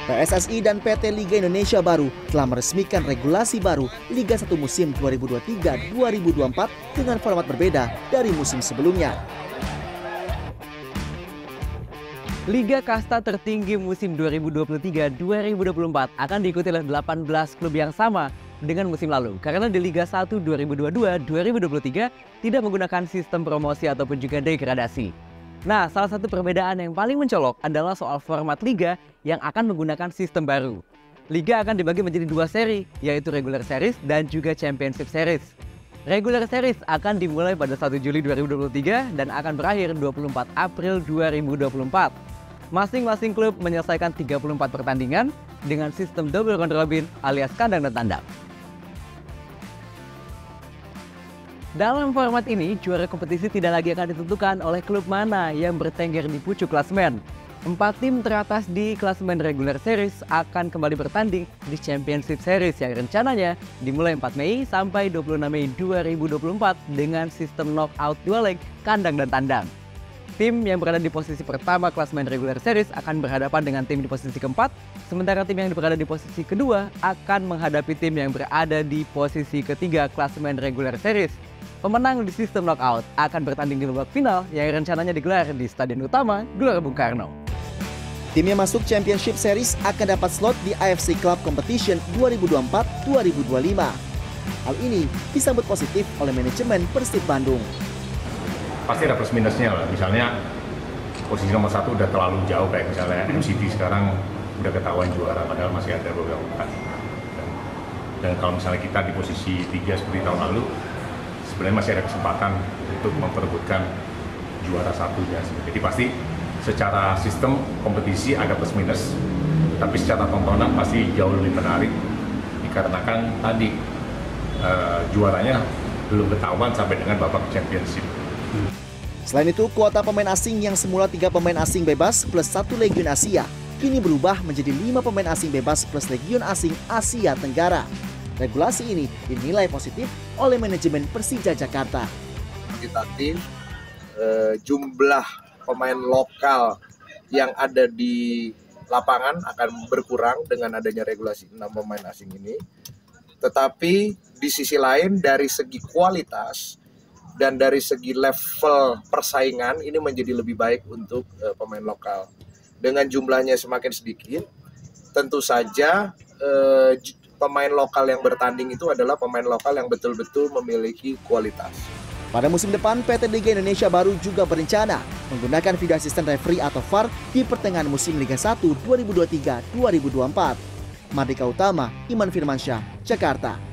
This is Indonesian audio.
PSSI dan PT Liga Indonesia Baru telah meresmikan regulasi baru Liga 1 musim 2023-2024 dengan format berbeda dari musim sebelumnya. Liga kasta tertinggi musim 2023-2024 akan diikuti oleh 18 klub yang sama dengan musim lalu. Karena di Liga 1 2022-2023 tidak menggunakan sistem promosi ataupun juga degradasi. Nah, salah satu perbedaan yang paling mencolok adalah soal format Liga yang akan menggunakan sistem baru. Liga akan dibagi menjadi dua seri, yaitu Regular Series dan juga Championship Series. Regular Series akan dimulai pada 1 Juli 2023 dan akan berakhir 24 April 2024. Masing-masing klub menyelesaikan 34 pertandingan dengan sistem double round robin alias kandang dan tandang. Dalam format ini, juara kompetisi tidak lagi akan ditentukan oleh klub mana yang bertengger di pucuk klasemen. 4 tim teratas di klasemen Regular Series akan kembali bertanding di Championship Series yang rencananya dimulai 4 Mei sampai 26 Mei 2024 dengan sistem knockout 2 leg kandang dan tandang. Tim yang berada di posisi pertama klasemen Regular Series akan berhadapan dengan tim di posisi keempat, sementara tim yang berada di posisi kedua akan menghadapi tim yang berada di posisi ketiga klasemen Regular Series. Pemenang di sistem knockout akan bertanding di babak final yang rencananya digelar di Stadion Utama Gelora Bung Karno. Tim yang masuk Championship Series akan dapat slot di AFC Club Competition 2024-2025. Hal ini disambut positif oleh manajemen Persib Bandung. Pasti ada plus minusnya lah, misalnya posisi nomor 1 udah terlalu jauh kayak misalnya MCT sekarang udah ketahuan juara padahal masih ada beberapa pertandingan. Dan kalau misalnya kita di posisi 3 seperti tahun lalu, sebenarnya masih ada kesempatan untuk memperebutkan juara satunya. Jadi pasti secara sistem kompetisi ada plus minus, tapi secara tontonan pasti jauh lebih menarik dikarenakan tadi juaranya belum ketahuan sampai dengan babak championship. Selain itu, kuota pemain asing yang semula 3 pemain asing bebas plus 1 legion Asia kini berubah menjadi 5 pemain asing bebas plus legion asing Asia Tenggara. Regulasi ini dinilai positif oleh manajemen Persija Jakarta. Kuantitatif, jumlah pemain lokal yang ada di lapangan akan berkurang dengan adanya regulasi 6 pemain asing ini. Tetapi di sisi lain dari segi kualitas dan dari segi level persaingan ini menjadi lebih baik untuk pemain lokal. Dengan jumlahnya semakin sedikit, tentu saja pemain lokal yang bertanding itu adalah pemain lokal yang betul-betul memiliki kualitas. Pada musim depan, PT Liga Indonesia Baru juga berencana menggunakan video asisten referee atau VAR di pertengahan musim Liga 1 2023-2024. Mardika Utama, Iman Firmansyah, Jakarta.